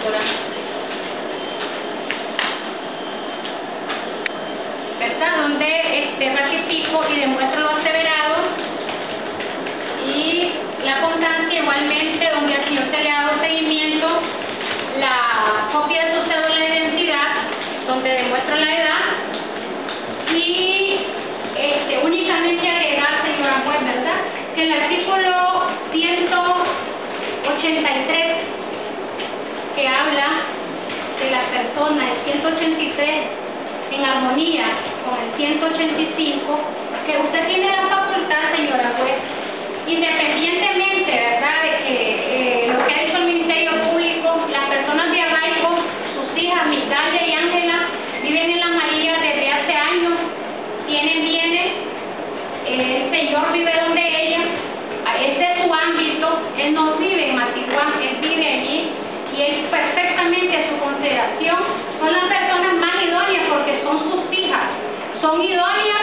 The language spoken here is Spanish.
doctora. ¿Verdad? Donde ratifico y demuestro lo aseverado, y la constancia igualmente donde al señor se le ha dado seguimiento, la copia de su cédula de identidad donde demuestro la edad, y únicamente agregar, señora juez, ¿verdad?, que el artículo 183 que habla de la persona, el 183 en armonía con el 185, que usted tiene la facultad, señora juez, independientemente, ¿verdad?, de que lo que ha hecho el Ministerio Público, las personas de arraigo, sus hijas Migdalia y Ángela, viven en La María desde hace años, tienen bienes, el señor vive donde ella, ese es su ámbito, él no vive en Matiguán, él vive allí, y es perfectamente a su consideración, son las personas más idóneas porque son sus hijas, son idóneas